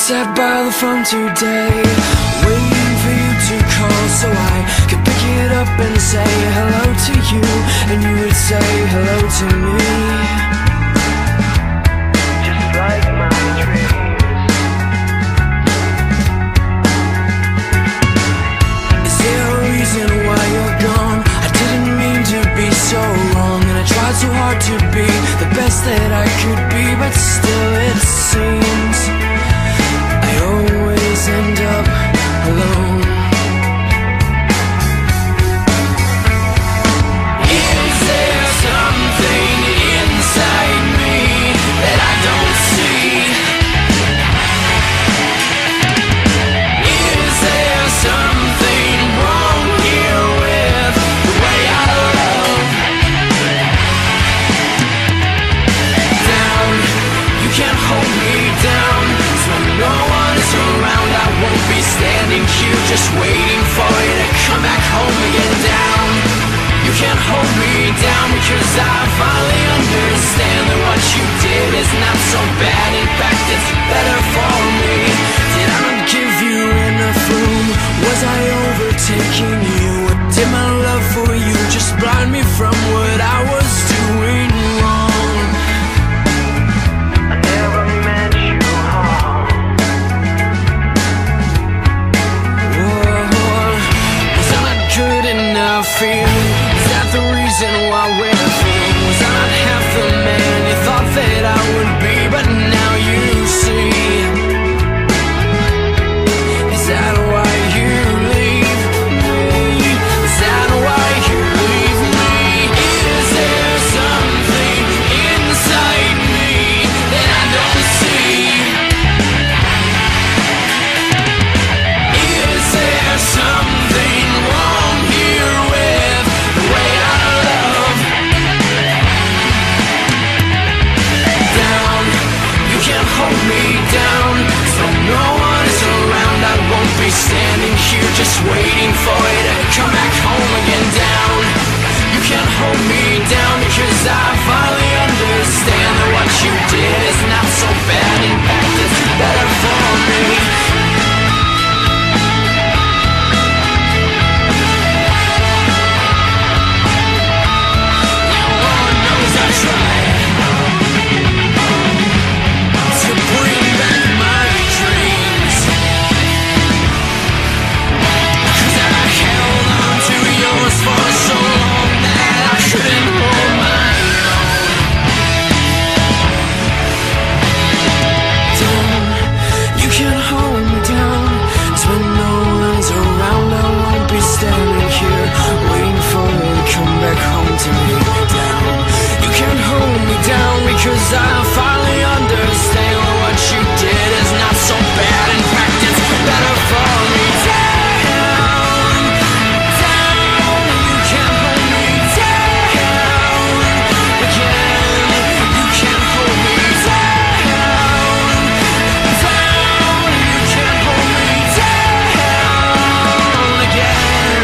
sat by the phone today, waiting for you to call so I could pick it up and say hello to you, and you would say hello to me. Just like my dreams. Is there a reason why you're gone? I didn't mean to be so wrong, and I tried so hard to be the best that I could be, but still it seems I always end up alone. Is there something inside me that I don't see? Is there something wrong here with the way I love? Down, you can't hold me down, so no one is around. I won't be standing here just waiting for you to come back home again. Down, you can't hold me down, because I finally understand that what you did is not so bad. In fact, it's better for me. Did I not give you enough room? Was I overtaking you? Or did my love for you just blind me from what I was doing wrong? I never meant you harm. Was I not good enough for you? Is that the reason why we're through? Was I not half the man you thought that I would be? But now you see. Is that why you leave me? Is that why you leave me? Is there something inside me that I don't see? Is there something wrong here with the way I love? Down, you can't hold me down, so no one is around. I won't be standing here just waiting for you to come back home again. Down, you can't hold me down, because I finally understand that what you did is not so bad. In fact, it's better for me. Lord knows I tried to bring back my dreams, 'cause I held on to yours for so long that I couldn't hold my own. Down, you can't hold me down, 'cause when no one's around I won't be standing here waiting for you to come back home to me. Down, you can't hold me down, because I finally understand that what you did is not so bad. In fact, it's better for me. Down, down, you can't hold me down again. You can't hold me down, down, you can't hold me down again.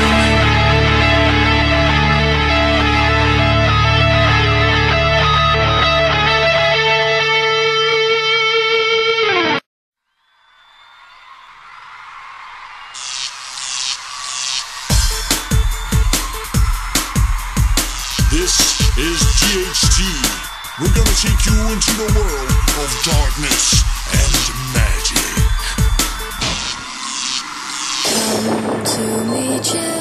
This is GHT. We're gonna take you into the world of darkness and magic. Come to me,